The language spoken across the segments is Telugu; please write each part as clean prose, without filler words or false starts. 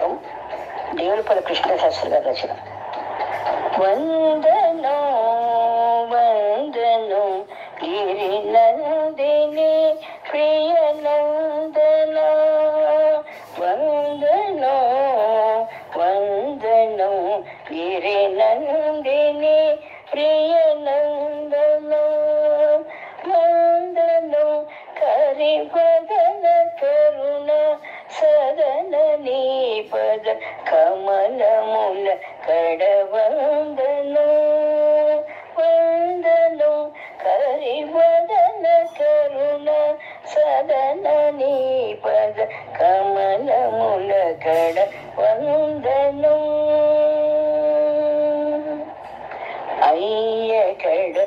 రాగం, దేవులపల్లి కృష్ణ శాస్త్రి గారి రచన. వందనో వందనో గిరినందిని ప్రియనందన, వందనో వందనో గిరినందిని ప్రియనందన, వందనో కరివదన కరుణ సదన నీ పద కమలముల కడవందనో, వందనో కరివదన కరుణ సదన నీ పద కమలముల కడ వందనో, అయ్యకడ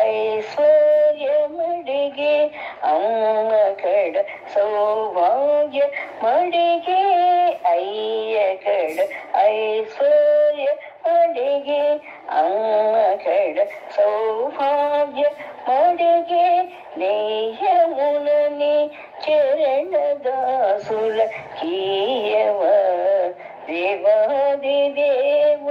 ఐశ్వర్యమడిగే అమ్మకడ సౌభాగ్య మడిగే, అయ్యకడ ఐశ్వర్య మడిగే అమ్మకడ సౌభాగ్య మడిగే, నేయములని చరణ దాసుల కీయవ దేవాది దేవ,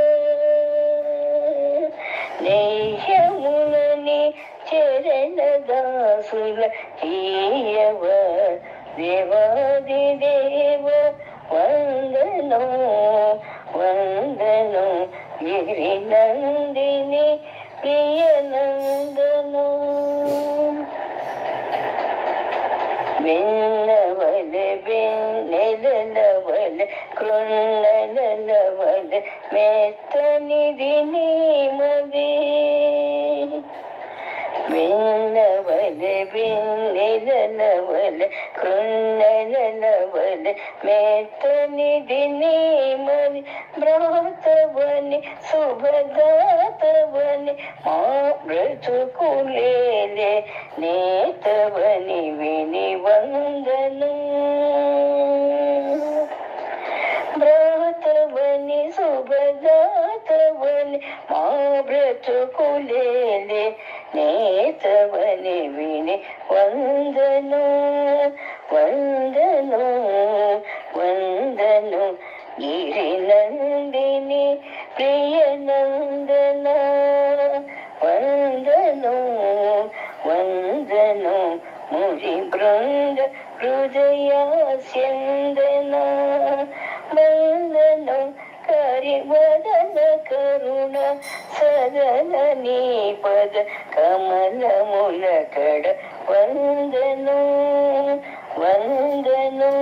నేయములని చరణ దాసుల కీయవ దేవాది దేవ, వందనో వందనో గిరినందిని ప్రియనందనో, వెన్నవలె వెన్నెలవలె కృన్నెలవలె మెత్తనిది నీ మది, వెన్నవలె వెన్నెలవలె కృన్నెలవలె మెత్తనిది నీ మది, భ్రాతవని శుభదాతవని మా బ్రతుకులేలే నేతవని విని వందనం, భ్రాతవని శుభదాతవని మా బ్రతుకులేలే నేతవని విని వందనో, వందనో వందనో గిరినందిని ప్రియనందన, వందనో వందనో మురి బృంద హృదయాస్యందన, వందనో కరివదన కరుణ సదన నీ పద కమలముల కడ వందనో, వందనో